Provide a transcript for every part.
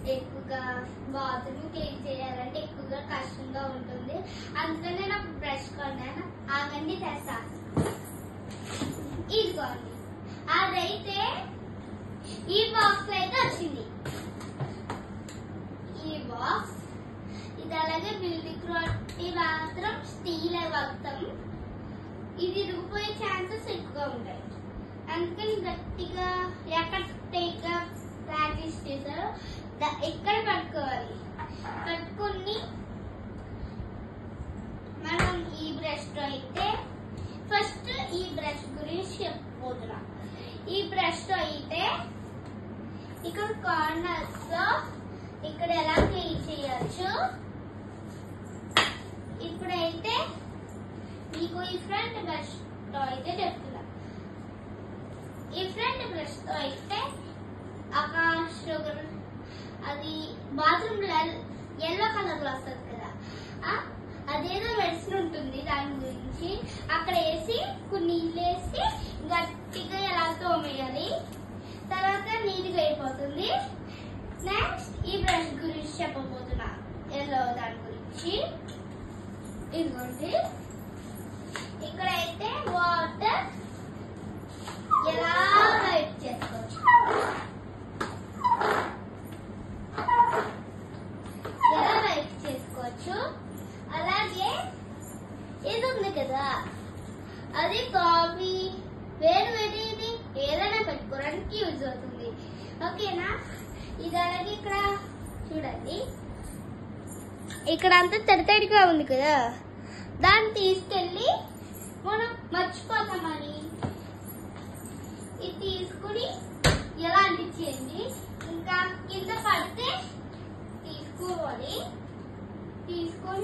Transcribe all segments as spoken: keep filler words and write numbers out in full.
ఎక్కువగా bathroom clean చేయాలంటే ఎక్కువగా కష్టంగా ఉంటుంది. అందుకనే నాకు బ్రష్ కొన్నాను. ఆగండి తెస్తా. ఇదిగోండి, అదైతే ఈ బాక్స్ అయితే వచ్చింది. ఈ బాక్స్ ఇది అలాగే బిల్డింగ్ రోడ్డు మాత్రం స్టీల్ మొత్తం. ఇది ఇరిగిపోయే ఛాన్సెస్ ఎక్కువగా ఉంటాయి. అందుకని గట్టిగా ఎక్కడ టేక్గా ప్రాక్టీస్ చేశారో ఎక్కడ పట్టుకోవాలి. పట్టుకొని మనం ఈ బ్రష్ తో అయితే ఫస్ట్ ఈ బ్రష్ గురించి చెప్పబోతున్నాం. ఈ బ్రష్ తో అయితే ఇక్కడ కార్నర్స్ లో ఇక్కడ ఎలా క్లీన్ చేయొచ్చు. ఇప్పుడైతే మీకు ఈ ఫ్రంట్ బ్రష్ తో అయితే చెప్తున్నా. ఈ ఫ్రంట్ బ్రష్ తో అయితే ఆకాశ్ షుగర్ అది బాత్రూమ్ లో ఎల్లో కలర్ లో వస్తుంది కదా, అదేదో మెడిసిన్ ఉంటుంది. దాని గురించి అక్కడ వేసి కొన్ని నీళ్ళు వేసి గట్టిగా ఎలా తోమేయాలి. తర్వాత నీట్గా అయిపోతుంది. నెక్స్ట్ ఈ బ్రష్ గురించి చెప్పబోతున్నా, ఎల్లో దాని గురించి. ఇదిగోండి, ఇక్కడైతే వాటర్ ఎలా వైప్ చేసుకోవచ్చు, ఎలా వైప్ చేసుకోవచ్చు. అలాగే ఇది ఉంది కదా, అది కాఫీ వేడి వేడి ఇది ఏదైనా పెట్టుకోవడానికి యూజ్ అవుతుంది. ఓకేనా? ఇది అలాగే ఇక్కడ చూడండి, ఇక్కడ అంతా తడితడిగా ఉంది కదా, దాన్ని తీసుకెళ్ళి మనం మర్చిపోతామని ఇది తీసుకుని ఎలా అంటించేయండి. ఇంకా కింద పడితే తీసుకోవాలి, తీసుకొని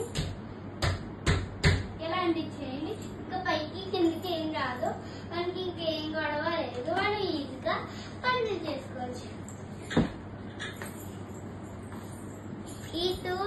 ఎలా అంటించేయండి. ఇంకా పైకి కిందకి ఏం రాదు, మనకి ఇంకేం గొడవ లేదు. మనం ఈజీగా పని చేసుకోవచ్చు. ఈ టూల్